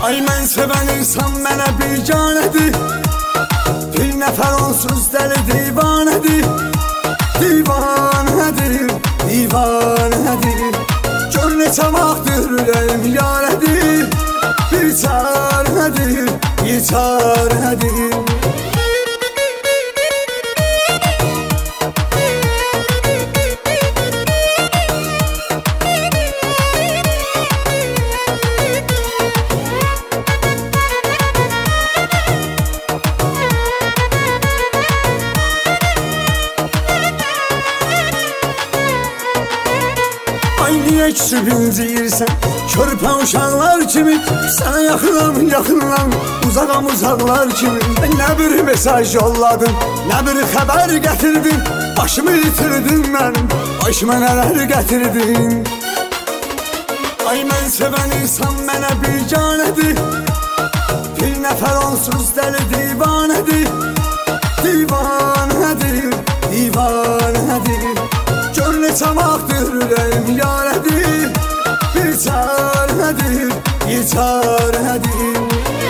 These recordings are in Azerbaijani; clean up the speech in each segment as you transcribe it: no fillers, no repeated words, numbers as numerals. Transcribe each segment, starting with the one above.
Ay mən sevən insan mənə biganədir, bir nəfər onsuz dəli divanədir. Divanədir, divanədir, gör neçə vaxtdır ürəyim yarədir. Bir çarədir, bir çarədir. Niyə küsüb inciyirsən, körpə uşaqlar kimi? Sənə yaxınam, yaxınam, uzaqam uzaqlar kimi. Nə bir mesaj yolladın, nə bir xəbər gətirdin. Başımı itirdin mənim, başıma nələr gətirdin. Ay mən sevən insan mənə biganədir, bir nəfər onsuz dəli divanədir. Divanədir, divanədir, gör neçə vaxtdır ürəyim yarədir. Bir çarədir, bir çarədir.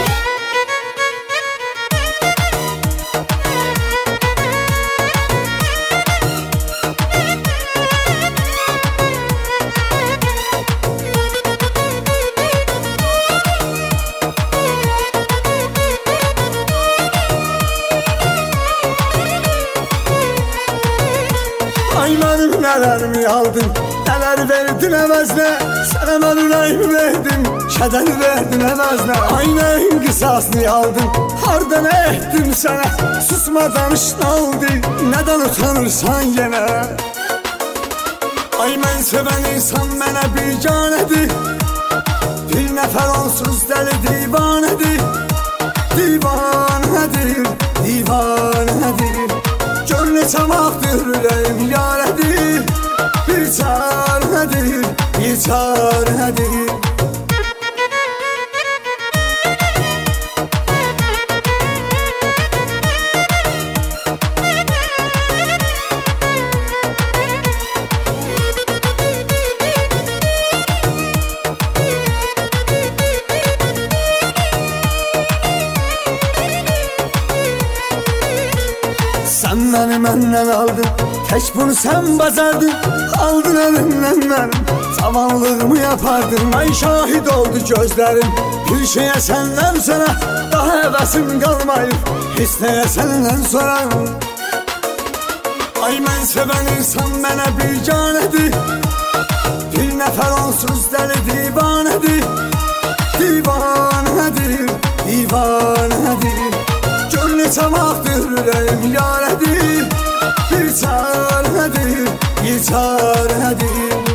Ay mənim nələrimi aldın, nələr verdin əvəzinə. Sənə mən ürəyimi verdim, kədər verdin əvəzinə. Ay nəyin qisasını aldın, harda nə etdim sənə? Susma danış nə oldu, nədən utanırsan yenə? Ay mən sevən insan mənə biganədir, bir nəfər onsuz dəli divanədir. Divanədir, divanədir, gör neçə vaxtdır ürəyim yarədir. Bir çarədir, bir çarədir. Sən məni məndən aldın, tək bunu sən bacardın. Aldın əlimdən mənim, cavanlığımı yapardın. Ay şahid oldu gözlərim, bir şeyə səndən sonra daha həvəsim qalmayıb, heç nəyə səndən sonra. Ay mən sevən insan mənə biganədir, bir nəfər onsuz dəli divanədir. Divanədir, divanədir, gör neçə vaxtdır ürəyim yarədir. Bir çarədir, bir çarədir.